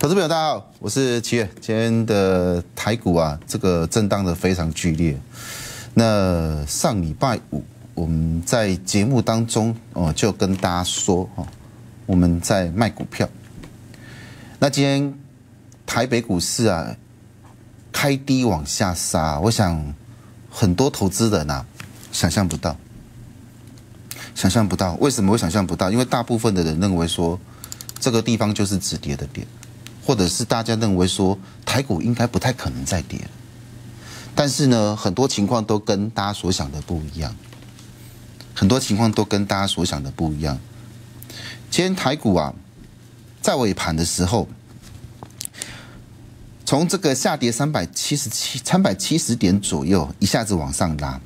投资朋友，大家好，我是七月。今天的台股啊，这个震荡的非常剧烈。那上礼拜五，我们在节目当中就跟大家说我们在卖股票。那今天台北股市啊，开低往下杀，我想很多投资人啊，想象不到。为什么会想象不到？因为大部分的人认为说，这个地方就是止跌的点。或者是大家认为说台股应该不太可能再跌了，但是呢，很多情况都跟大家所想的不一样。今天台股啊，在尾盘的时候，从这个下跌370点左右，一下子往上拉，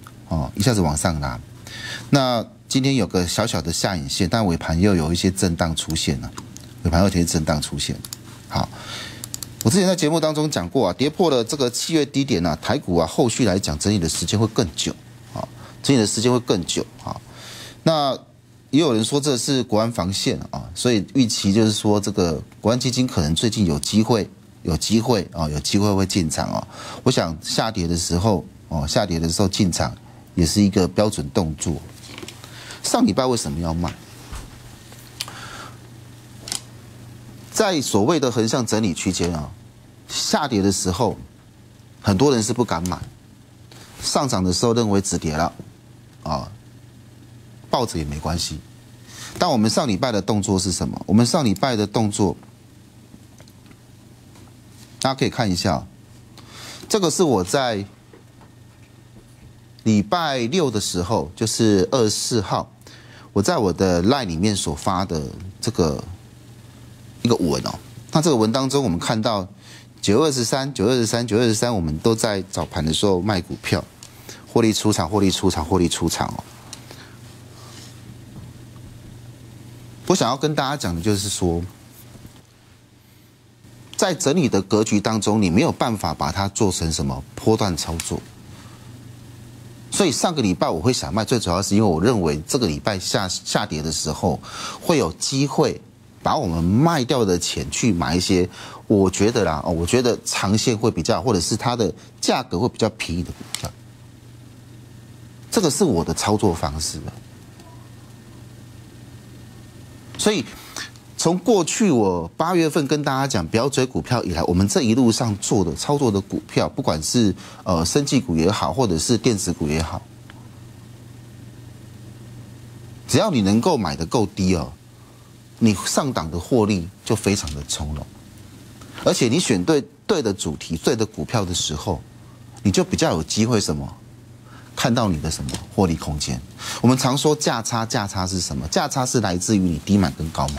那今天有个小小的下影线，但尾盘又有一些震荡出现了，好，我之前在节目当中讲过啊，跌破了这个7月低点啊，台股啊后续来讲整理的时间会更久啊，那也有人说这是国安防线啊，所以预期就是说这个国安基金可能最近有机会会进场啊。我想下跌的时候进场也是一个标准动作。上礼拜为什么要卖？在所谓的横向整理区间啊，下跌的时候，很多人是不敢买；上涨的时候认为止跌了，抱着也没关系。但我们上礼拜的动作是什么？我们上礼拜的动作，大家可以看一下，这个是我在礼拜六的时候，就是24号，我在我的 LINE 里面所发的这个。一个文哦，那这个文当中，我们看到923，我们都在早盘的时候卖股票，获利出场哦。我想要跟大家讲的就是说，在整理的格局当中，你没有办法把它做成什么波段操作。所以上个礼拜我会想卖，最主要是因为我认为这个礼拜下跌的时候会有机会。把我们卖掉的钱去买一些，我觉得长线会比较，或者是它的价格会比较便宜的股票，这个是我的操作方式。所以从过去我8月份跟大家讲不要追股票以来，我们这一路上操作的股票，不管是生技股也好，或者是电子股也好，只要你能够买得够低你上档的获利就非常的从容，而且你选对的主题、对的股票的时候，你就比较有机会看到你的获利空间。我们常说价差是什么？价差是来自于你低买跟高买，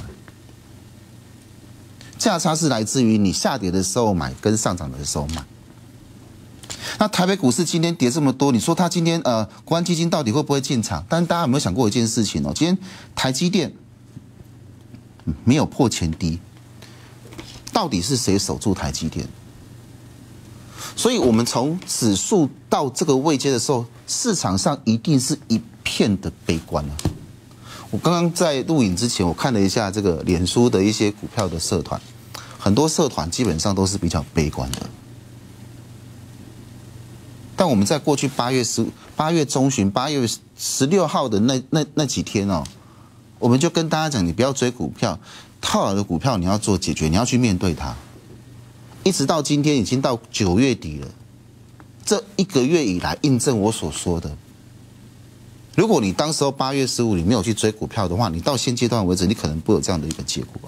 价差是来自于你下跌的时候买跟上涨的时候买。那台北股市今天跌这么多，你说它今天国安基金到底会不会进场？但是大家有没有想过一件事情今天台积电没有破前低，到底是谁守住台积电？所以我们从指数到这个位阶的时候，市场上一定是一片的悲观啊。我刚刚在录影之前，我看了一下这个脸书的一些股票的社团，很多社团基本上都是比较悲观的。但我们在过去8月中旬、8月16号的那几天我们就跟大家讲，你不要追股票，套牢的股票你要做解决，你要去面对它。一直到今天已经到9月底了，这1个月以来印证我所说的。如果你当时候8月15你没有去追股票的话，你到现阶段为止，你可能不会有这样的一个结果。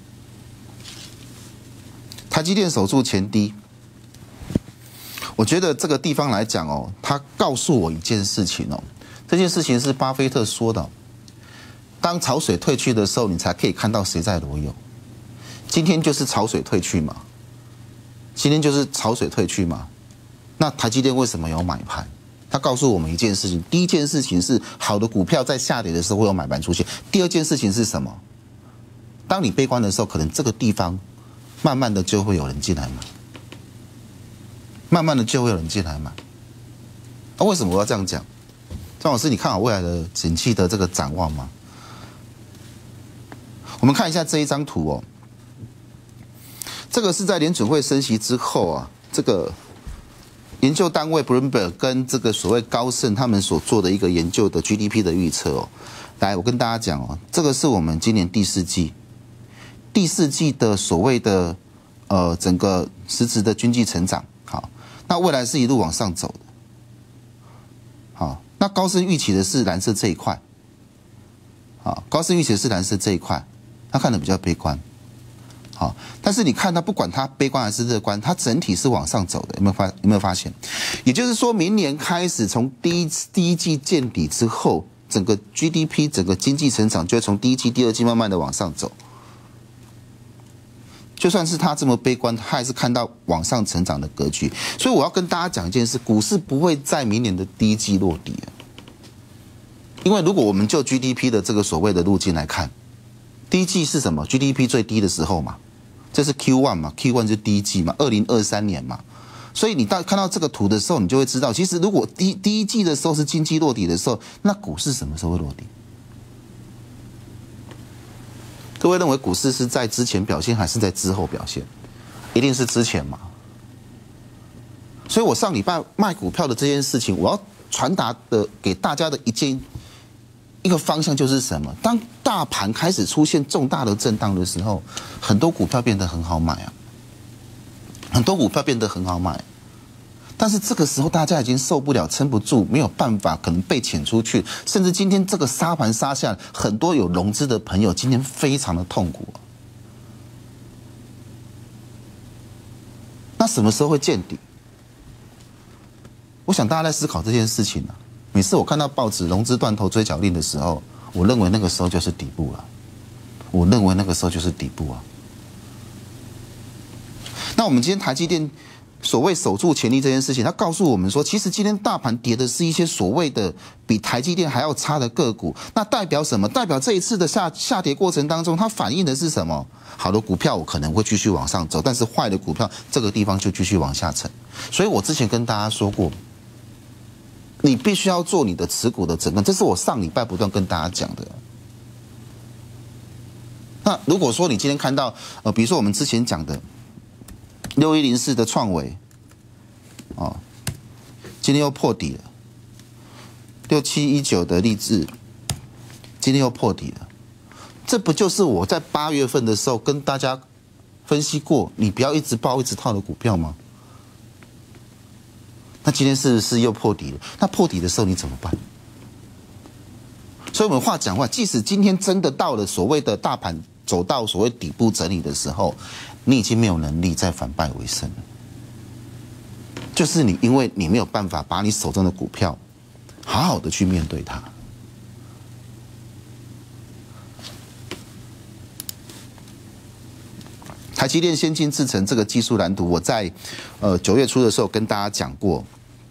台积电守住前低，我觉得这个地方来讲它告诉我一件事情这件事情是巴菲特说的。当潮水退去的时候，你才可以看到谁在裸泳。今天就是潮水退去嘛，那台积电为什么有买盘？它告诉我们一件事情：第一件事情是好的股票在下跌的时候会有买盘出现；第二件事情是什么？当你悲观的时候，可能这个地方慢慢的就会有人进来买，那为什么我要这样讲？张老师，你看好未来的景气的这个展望吗？我们看一下这一张图这个是在联准会升息之后啊，这个研究单位 Bloomberg 跟这个所谓高盛他们所做的一个研究的 GDP 的预测哦。来，我跟大家讲哦，这个是我们今年第四季的所谓的整个实质的经济成长。好，那未来是一路往上走的。好，那高盛预期的是蓝色这一块。好，高盛预期的是蓝色这一块，他看的比较悲观。好，但是你看它，不管它悲观还是乐观，它整体是往上走的，有没有发现？也就是说明年开始，从第一季见底之后，整个 GDP 整个经济成长就会从第一季、第二季慢慢的往上走。就算是他这么悲观，他还是看到往上成长的格局。所以我要跟大家讲一件事：股市不会在明年的第一季落底，因为如果我们就 GDP 的这个所谓的路径来看，第一季是什么 ？GDP 最低的时候嘛，这是 Q1 嘛 ，Q1 是第一季嘛，2023年嘛。所以你看到这个图的时候，你就会知道，其实如果第一季的时候是经济落底的时候，那股市什么时候会落底？各位认为股市是在之前表现还是在之后表现？一定是之前嘛。所以我上礼拜卖股票的这件事情，我要传达的给大家的一个方向就是什么？当大盘开始出现重大的震荡的时候，很多股票变得很好买啊，很多股票变得很好买。但是这个时候大家已经受不了，撑不住，没有办法，可能被遣出去，甚至今天这个沙盘杀下来，很多有融资的朋友今天非常的痛苦啊。那什么时候会见底？我想大家在思考这件事情啊。每次我看到报纸融资断头追缴令的时候，我认为那个时候就是底部了。我认为那个时候就是底部啊。那我们今天台积电所谓守住潜力这件事情，它告诉我们说，其实今天大盘跌的是一些所谓的比台积电还要差的个股。那代表什么？代表这一次的下跌过程当中，它反映的是什么？好的股票我可能会继续往上走，但是坏的股票这个地方就继续往下沉。所以我之前跟大家说过，你必须要做你的持股的整个，这是我上礼拜不断跟大家讲的。那如果说你今天看到比如说我们之前讲的6104的创惟，哦，今天又破底了；6719的励志，今天又破底了。这不就是我在8月份的时候跟大家分析过，你不要一直抱一直套的股票吗？那今天是不是又破底了？那破底的时候你怎么办？所以我们话讲话，即使今天真的到了所谓的大盘走到所谓底部整理的时候，你已经没有能力再反败为胜了。就是因为你没有办法把你手中的股票好好的去面对它。台积电先进制程这个技术蓝图，我在9月初的时候跟大家讲过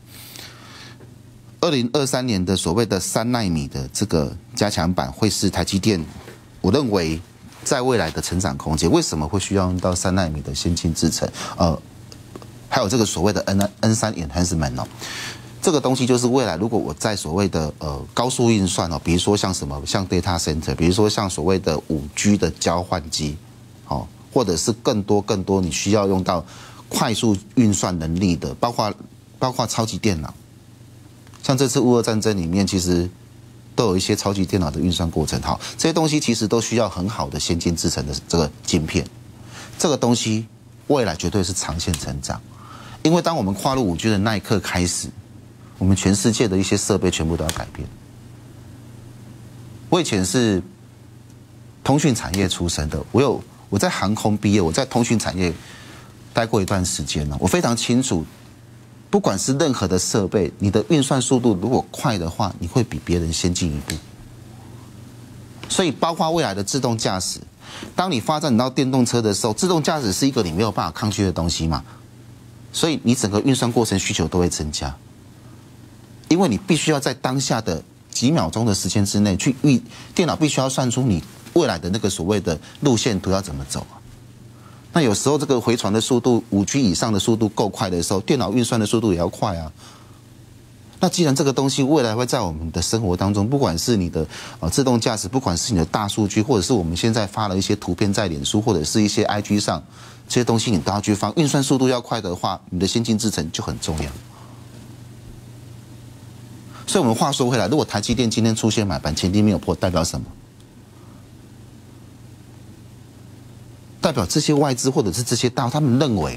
，2023年的所谓的3奈米的这个加强版会是台积电，我认为在未来的成长空间。为什么会需要用到3奈米的先进制程？还有这个所谓的 N3 enhancement 哦，这个东西就是未来如果我在所谓的高速运算哦，比如说像像 data center， 比如说像所谓的5G 的交换机，哦。或者是更多你需要用到快速运算能力的，包括超级电脑。像这次乌俄战争里面，其实都有一些超级电脑的运算过程。好，这些东西其实都需要很好的先进制程的这个晶片。这个东西未来绝对是长线成长，因为当我们跨入5G 的那一刻开始，我们全世界的一些设备全部都要改变。我以前是通讯产业出身的，我在航空毕业，我在通讯产业待过一段时间了，我非常清楚，不管是任何的设备，你的运算速度如果快的话，你会比别人先进一步。所以包括未来的自动驾驶，当你发展到电动车的时候，自动驾驶是一个你没有办法抗拒的东西嘛，所以你整个运算过程需求都会增加，因为你必须要在当下的几秒钟的时间之内电脑必须要算出你未来的那个所谓的路线图要怎么走啊？那有时候这个回传的速度，5G 以上的速度够快的时候，电脑运算的速度也要快啊。 那既然这个东西未来会在我们的生活当中，不管是你的自动驾驶，不管是你的大数据，或者是我们现在发了一些图片在脸书或者是一些 IG 上，这些东西你都要去放。运算速度要快的话，你的先进制程就很重要。所以我们话说回来，如果台积电今天出现买盘，前低没有破，代表什么？代表这些外资或者是这些大，他们认为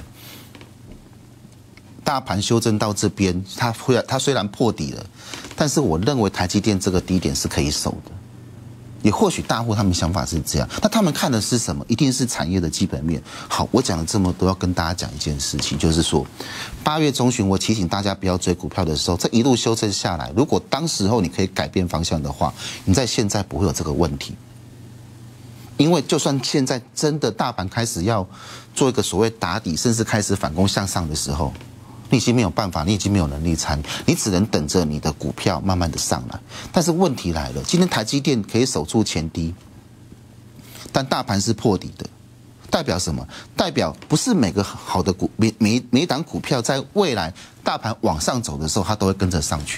大盘修正到这边，它虽然破底了，但是我认为台积电这个低点是可以守的。也或许大户他们想法是这样，那他们看的是什么？一定是产业的基本面。好，我讲了这么多，要跟大家讲一件事情，就是说8月中旬我提醒大家不要追股票的时候，这一路修正下来，如果当时候你可以改变方向的话，你在现在不会有这个问题。因为就算现在真的大盘开始要做一个所谓打底，甚至开始反攻向上的时候，你已经没有办法，你已经没有能力参与，你只能等着你的股票慢慢的上来。但是问题来了，今天台积电可以守住前低，但大盘是破底的，代表什么？代表不是每个好的每一档股票在未来大盘往上走的时候，它都会跟着上去。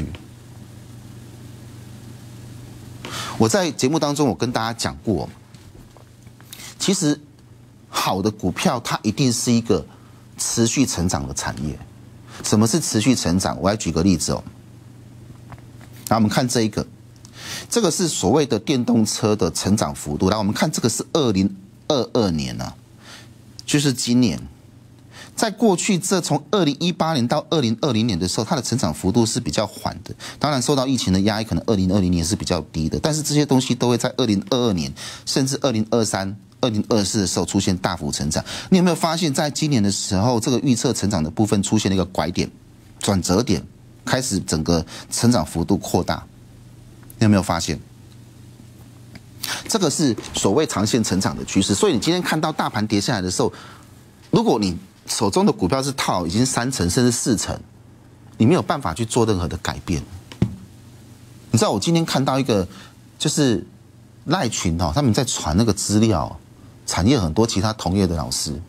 我在节目当中我跟大家讲过，其实好的股票它一定是一个持续成长的产业。什么是持续成长？我来举个例子哦。来，我们看这个是所谓的电动车的成长幅度。来，我们看这个是2022年啊，就是今年。在过去这从2018年到2020年的时候，它的成长幅度是比较缓的。当然受到疫情的压抑，可能2020年是比较低的。但是这些东西都会在2022年，甚至2023。2024的时候出现大幅成长，你有没有发现，在今年的时候，这个预测成长的部分出现了一个拐点、转折点，开始整个成长幅度扩大？你有没有发现？这个是所谓长线成长的趋势。所以你今天看到大盘跌下来的时候，如果你手中的股票是套已经3成甚至4成，你没有办法去做任何的改变。你知道我今天看到一个就是赖群哦，他们在传那个资料。产业很多其他同业的老师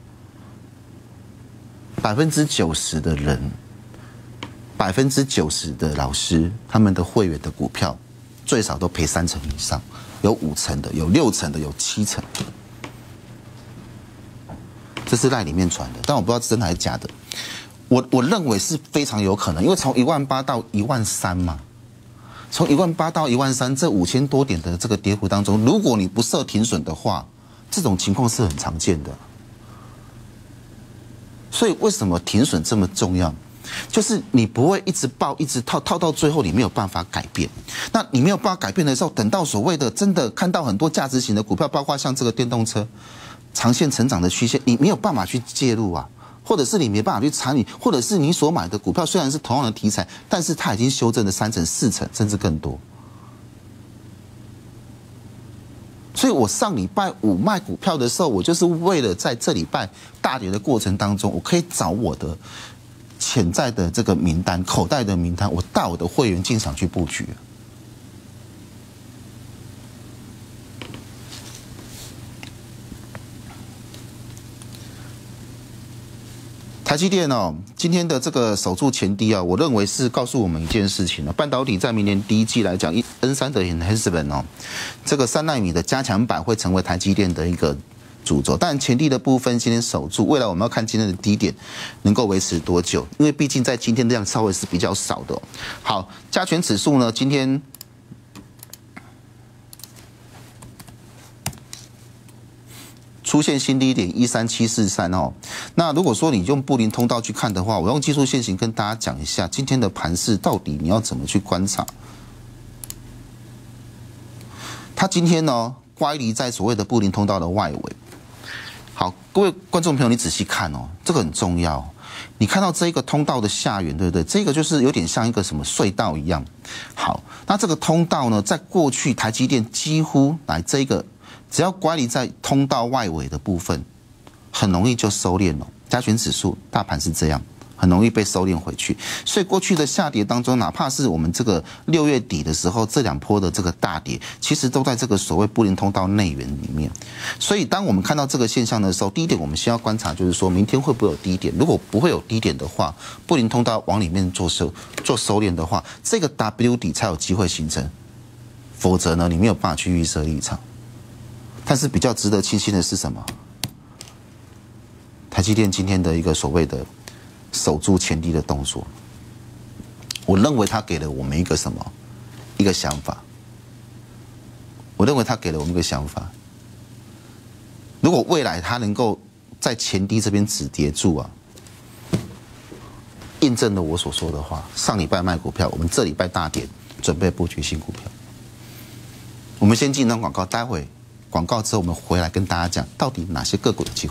，90%的人，90%的老师，他们的会员的股票最少都赔3成以上，有5成的，有6成的，有7成。这是赖里面传的，但我不知道是真的还是假的。我认为是非常有可能，因为从18000到13000嘛，从18000到13000这5000多点的这个跌幅当中，如果你不设停损的话，这种情况是很常见的。所以为什么停损这么重要？就是你不会一直抱一直套，套到最后你没有办法改变。那你没有办法改变的时候，等到所谓的真的看到很多价值型的股票，包括像这个电动车长线成长的曲线，你没有办法去介入啊，或者是你没办法去参与，或者是你所买的股票虽然是同样的题材，但是它已经修正了3成、4成，甚至更多。所以我上礼拜5卖股票的时候，我就是为了在这礼拜大跌的过程当中，我可以找我的潜在的这个名单、口袋的名单，我带我的会员进场去布局。台积电哦，今天的这个守住前低啊，我认为是告诉我们一件事情了。半导体在明年第一季来讲，N3的 enhancement 哦，这个3奈米的加强版会成为台积电的一个主轴。但前低的部分今天守住，未来我们要看今天的低点能够维持多久，因为毕竟在今天量稍微是比较少的哦。好，加权指数呢，今天出现新低点13743哦，那如果说你用布林通道去看的话，我用技术线型跟大家讲一下今天的盘势到底你要怎么去观察。它今天呢乖离在所谓的布林通道的外围。好，各位观众朋友，你仔细看哦，这个很重要。你看到这个通道的下缘，对不对？这个就是有点像一个什么隧道一样。好，那这个通道呢，在过去台积电几乎来这个。只要乖离在通道外围的部分，很容易就收敛了。加权指数、大盘是这样， 很容易被收敛回去。所以过去的下跌当中，哪怕是我们这个6月底的时候，这2波的这个大跌，其实都在这个所谓布林通道内缘里面。所以当我们看到这个现象的时候，第一点我们先要观察，就是说明天会不会有低点。如果不会有低点的话，布林通道往里面做收敛的话，这个 W 底才有机会形成。否则呢，你没有办法去预设立场。但是比较值得庆幸的是什么？台积电今天的一个所谓的守住前低的动作，我认为它给了我们一个什么？一个想法。我认为它给了我们一个想法。如果未来它能够在前低这边止跌住啊，印证了我所说的话。上礼拜卖股票，我们这礼拜大跌，准备布局新股票。我们先进一段广告，待会广告之后我们回来跟大家讲，到底哪些个股有机会。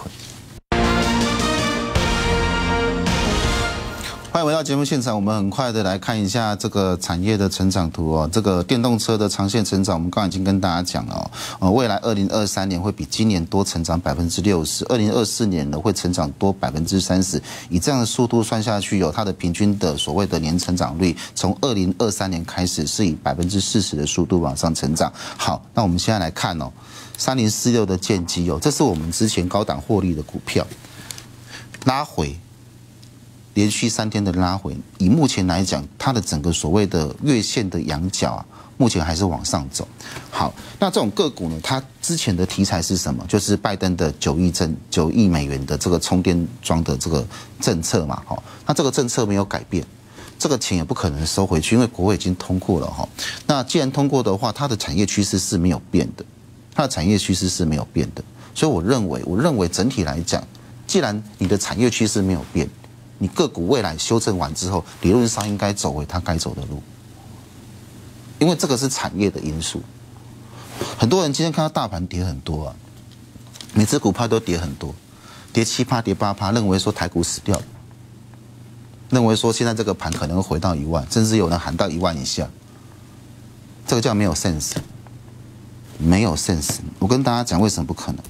欢迎回到节目现场，我们很快的来看一下这个产业的成长图哦。这个电动车的长线成长，我们刚刚已经跟大家讲了哦。未来2023年会比今年多成长60%，2024年呢会成长多30%。以这样的速度算下去，有它的平均的所谓的年成长率，从2023年开始是以40%的速度往上成长。好，那我们现在来看哦，3046的建基哦，这是我们之前高档获利的股票，拉回。连续3天的拉回，以目前来讲，它的整个所谓的月线的仰角啊，目前还是往上走。好，那这种个股呢，它之前的题材是什么？就是拜登的9亿美元的这个充电桩的这个政策嘛，哈，那这个政策没有改变，这个钱也不可能收回去，因为国会已经通过了哈。那既然通过的话，它的产业趋势是没有变的，它的产业趋势是没有变的，所以我认为整体来讲，既然你的产业趋势没有变，你个股未来修正完之后，理论上应该走回它该走的路，因为这个是产业的因素。很多人今天看到大盘跌很多啊，每只股票都跌很多，跌7%、跌8%，认为说台股死掉了，认为说现在这个盘可能会回到1万，甚至有人喊到1万以下，这个叫没有 sense， 没有 sense。我跟大家讲为什么不可能，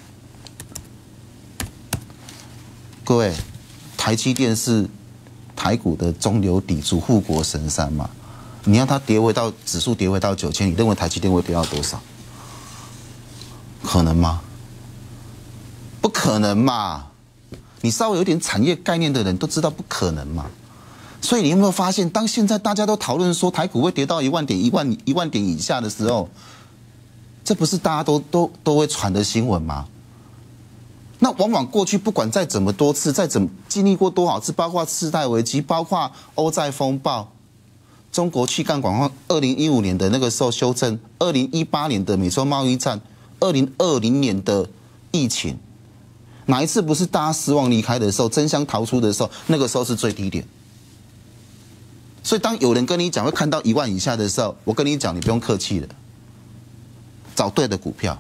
各位。台积电是台股的中流砥柱、护国神山嘛？你让它跌回到指数跌回到9000，你认为台积电会跌到多少？可能吗？不可能嘛！你稍微有点产业概念的人都知道不可能嘛。所以你有没有发现，当现在大家都讨论说台股会跌到1万点、1万点以下的时候，这不是大家都会传的新闻吗？那往往过去不管再怎么多次，经历过多少次，包括次贷危机，包括欧债风暴，中国去杠杆2015年的那个时候修正，2018年的美洲贸易战，2020年的疫情，哪一次不是大家失望离开的时候，争相逃出的时候，那个时候是最低点。所以当有人跟你讲会看到1万以下的时候，我跟你讲，你不用客气了，找对的股票。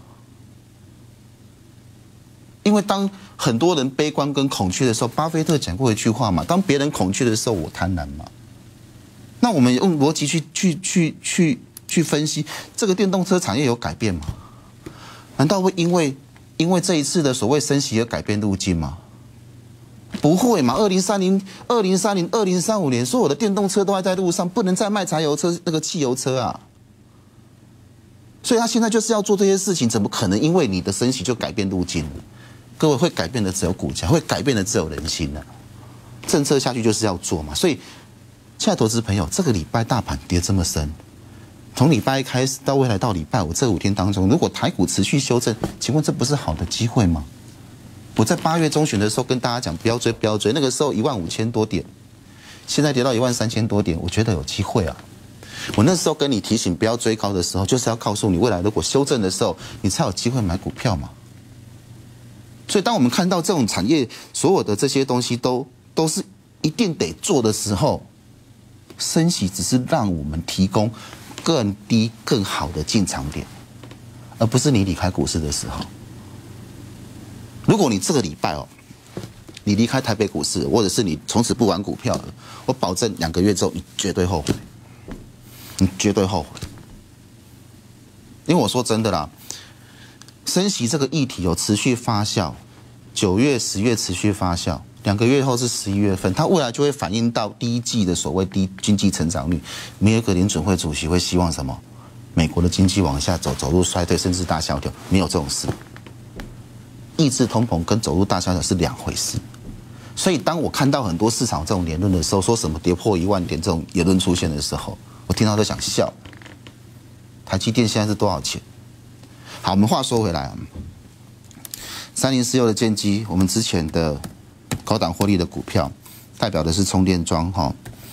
因为当很多人悲观跟恐惧的时候，巴菲特讲过一句话嘛：当别人恐惧的时候，我贪婪嘛。那我们用逻辑去分析，这个电动车产业有改变吗？难道会因为这一次的所谓升息而改变路径吗？不会嘛！2030、2035年，所有的电动车都还在路上，不能再卖柴油车、那个汽油车啊。所以他现在就是要做这些事情，怎么可能因为你的升息就改变路径？各位，会改变的只有股价，会改变的只有人心了。政策下去就是要做嘛。所以，亲爱的投资朋友，这个礼拜大盘跌这么深，从礼拜1开始到未来到礼拜5这5天当中，如果台股持续修正，请问这不是好的机会吗？我在8月中旬的时候跟大家讲，不要追，那个时候15000多点，现在跌到13000多点，我觉得有机会啊。我那时候跟你提醒不要追高的时候，就是要告诉你，未来如果修正的时候，你才有机会买股票嘛。所以，当我们看到这种产业所有的这些东西都是一定得做的时候，升息只是让我们提供更低、更好的进场点，而不是你离开股市的时候。如果你这个礼拜你离开台北股市，或者是你从此不玩股票了，我保证2个月之后你绝对后悔，你绝对后悔。因为我说真的啦。升息这个议题有持续发酵，9月、10月持续发酵， 2个月后是11月份，它未来就会反映到第一季的所谓低经济成长率。没有一个联准会主席会希望什么？美国的经济往下走，走入衰退，甚至大萧条，没有这种事。抑制通膨跟走入大萧条是2回事。所以当我看到很多市场这种言论的时候，说什么跌破1万点这种言论出现的时候，我听到都想笑。台积电现在是多少钱？好，我们话说回来啊，3046的建基，我们之前的高档获利的股票，代表的是充电桩哈。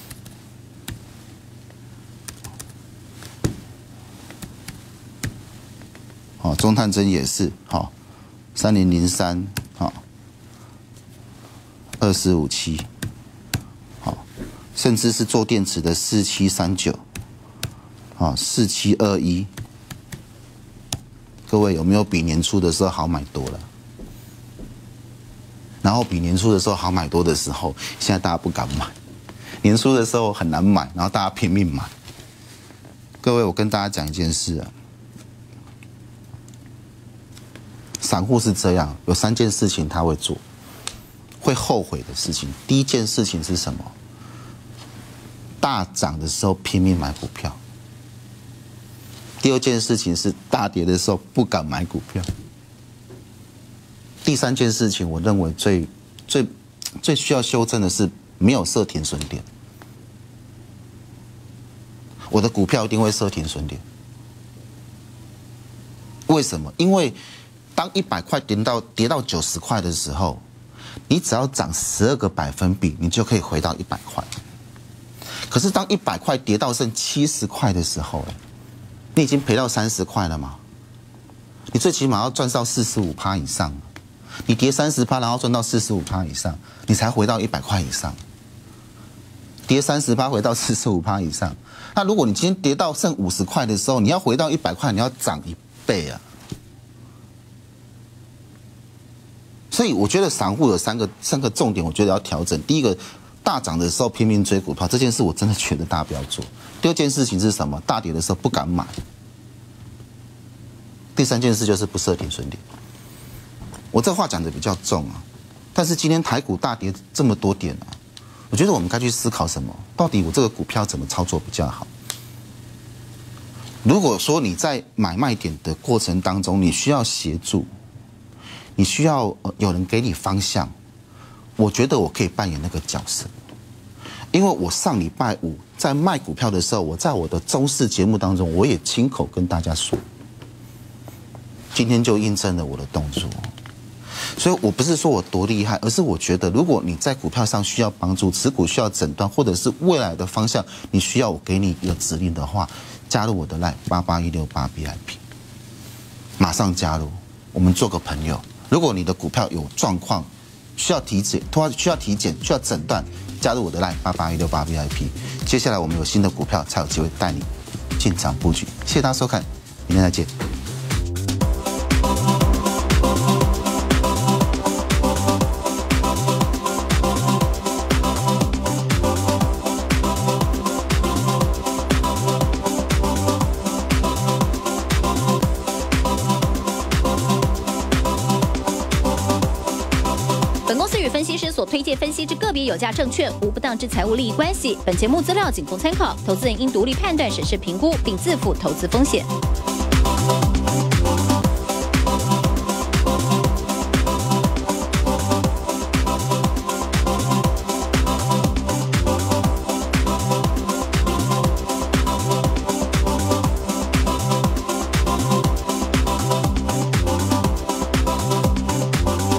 好，中探针也是好，3003好，2457好，甚至是做电池的4739好，4721。各位有没有比年初的时候好买多了？然后比年初的时候好买多的时候，现在大家不敢买。年初的时候很难买，然后大家拼命买。各位，我跟大家讲一件事啊，散户是这样，有3件事情他会做，会后悔的事情。第一件事情是什么？大涨的时候拼命买股票。第2件事情是大跌的时候不敢买股票。第3件事情，我认为最需要修正的是没有设停损点。我的股票一定会设停损点。为什么？因为当100块跌到90块的时候，你只要涨12个百分比，你就可以回到100块。可是当100块跌到剩70块的时候，你已经赔到30块了嘛？你最起码要赚到45%以上。你跌30%，然后赚到45%以上，你才回到100块以上。跌30%回到45%以上，那如果你今天跌到剩50块的时候，你要回到100块，你要涨1倍啊！所以我觉得散户有三个重点，我觉得要调整。第一个，大涨的时候拼命追股票，这件事我真的觉得大家不要做。第2件事情是什么？大跌的时候不敢买。第3件事就是不设停损点。我这话讲的比较重啊，但是今天台股大跌这么多点啊，我觉得我们该去思考什么？到底我这个股票怎么操作比较好？如果说你在买卖点的过程当中，你需要协助，你需要有人给你方向，我觉得我可以扮演那个角色。因为我上礼拜5在卖股票的时候，我在我的中视节目当中，我也亲口跟大家说，今天就印证了我的动作。所以我不是说我多厉害，而是我觉得，如果你在股票上需要帮助，持股需要诊断，或者是未来的方向，你需要我给你一个指令的话，加入我的 LINE 88168VIP， 马上加入，我们做个朋友。如果你的股票有状况，需要体检，需要诊断，加入我的 LINE 88168VIP。接下来我们有新的股票，才有机会带你进场布局。谢谢大家收看，明天再见。 分析师所推荐分析之个别有价证券无不当之财务利益关系。本节目资料仅供参考，投资人应独立判断、审视、评估，并自负投资风险。